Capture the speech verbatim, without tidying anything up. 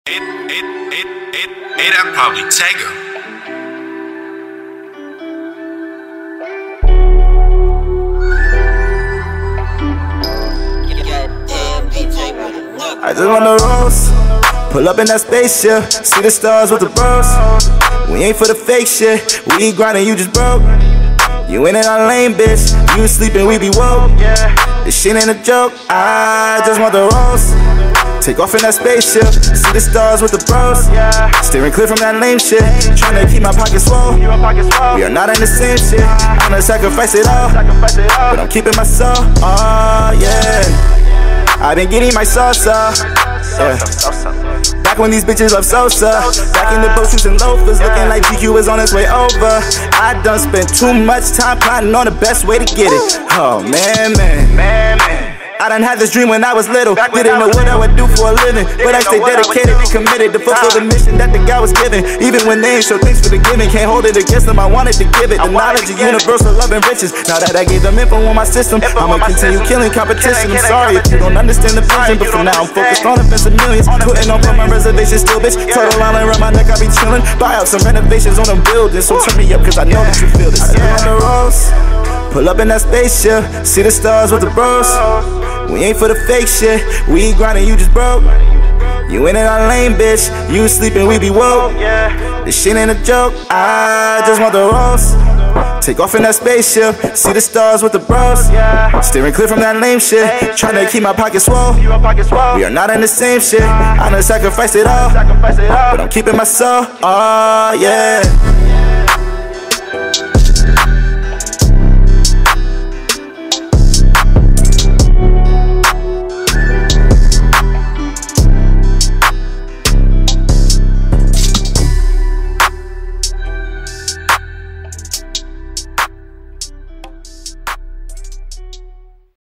It, it, it, it, it, I'd probably take her. I just wanna roast, pull up in that spaceship, see the stars with the bros. We ain't for the fake shit, we grindin', you just broke. You ain't in our lane, bitch, you sleepin', we be woke. This shit ain't a joke, I just want the roast. Take off in that spaceship, see the stars with the bros. Steering clear from that lame shit, tryna keep my pockets swole. We are not in the same shit, I'm gonna sacrifice it all, but I'm keeping my soul, oh yeah. I've been getting my salsa, yeah. Back when these bitches love Sosa. Back in the boat shooting loafers, looking like G Q is on its way over. I done spent too much time plotting on the best way to get it. Oh man, man, man, man. I done had this dream when I was little. Didn't know what I would do for a living, but I stayed dedicated and committed to fulfill the mission that the God was given. Even when they ain't show thanks for the giving, can't hold it against them, I wanted to give it. The knowledge of universal love and riches. Now that I gave them info on my system, I'ma continue killing competition. I'm sorry if you don't understand the vision, but for now I'm focused on investing millions. Putting on for my reservation still, bitch. Total island around my neck, I be chillin'. Buy out some renovations on them buildings, so turn me up cause I know that you feel this. I on the roads, pull up in that spaceship, see the stars with the bros. We ain't for the fake shit, we grindin', you just broke. You ain't in our lane, bitch, you sleepin', we be woke. This shit ain't a joke, I just want the roast. Take off in that spaceship, see the stars with the bros. Steering clear from that lame shit, tryna keep my pockets swole. We are not in the same shit, I done sacrificed it all, but I'm keeping my soul, oh yeah.